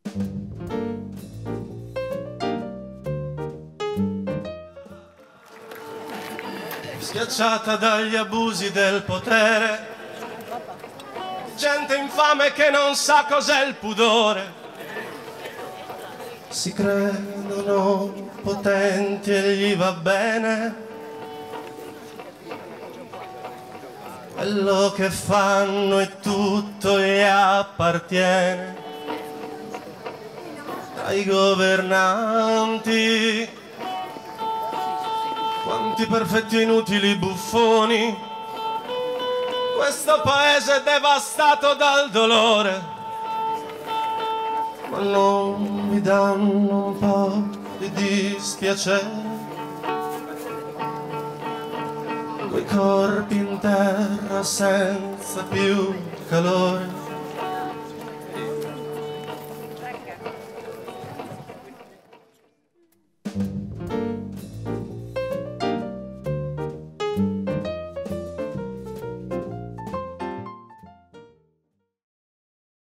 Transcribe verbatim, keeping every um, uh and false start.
Schiacciata dagli abusi del potere, gente infame che non sa cos'è il pudore, si credono potenti e gli va bene quello che fanno e tutto gli appartiene. Ai governanti, quanti perfetti e inutili buffoni, questo paese è devastato dal dolore, ma non mi danno un po' di dispiacere quei corpi in terra senza più calore.